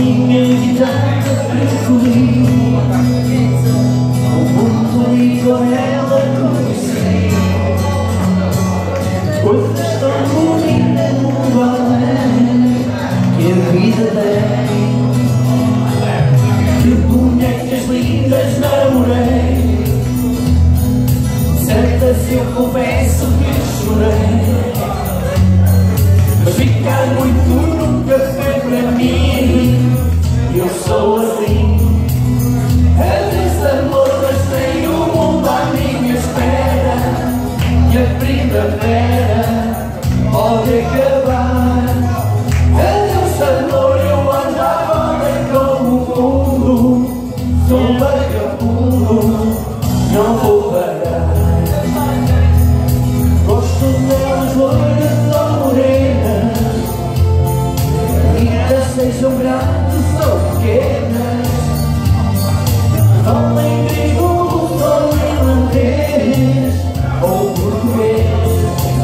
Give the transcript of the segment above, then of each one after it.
minha guitarra preferida, o mundo e com ela conheci coisas tão bonitas no além que a vida tem. De bonecas lindas namorei, certas eu confesso que chorei, mas ficar muito nunca foi para mim. Eu sou assim, adeus amor, mas tenho o mundo à minha espera, e a primavera pode acabar. Adeus amor, eu ando à volta com o mundo, sou um vagabundo, não vou parar. Gosto delas loiras ou morenas, bonitas sejam grandes ou pequenas, falem grego ou irlandês ou português,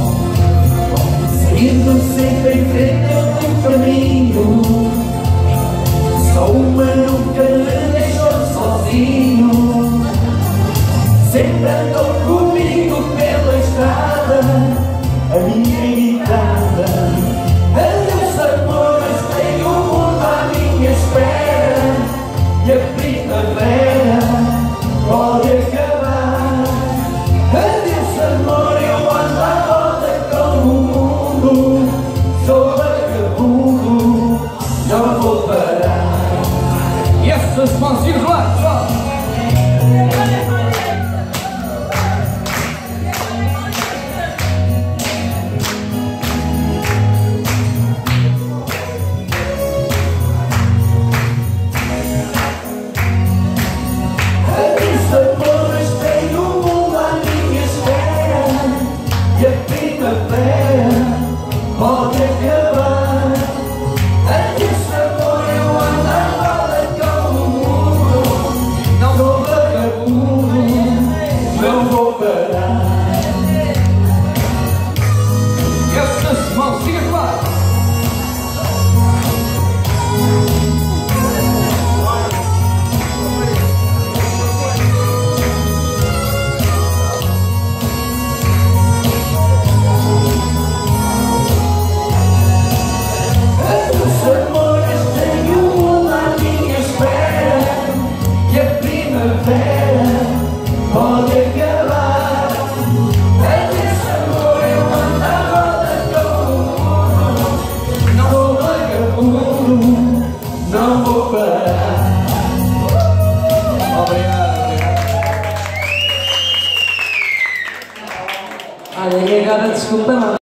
seguindo sempre em frente ao teu caminho. Só uma nunca me deixou sozinho, sempre andou comigo pela estrada, a minha guitarra. Adeus amor, mas tenho o mundo à minha espera, e a primavera pode acabar. Adeus amor, eu ando à volta com o mundo, sou vagabundo, não vou parar. E essas mãozinhas lá, pode acabar. Adeus amor, eu ando à volta com o mundo, não sou vagabundo, não vou parar. E essas mãozinhas lá. Pode acabar. Adeus amor, eu ando à volta com o mundo, não vou vagabundo, não vou parar. Obrigado. Olha, e agora desculpa lá.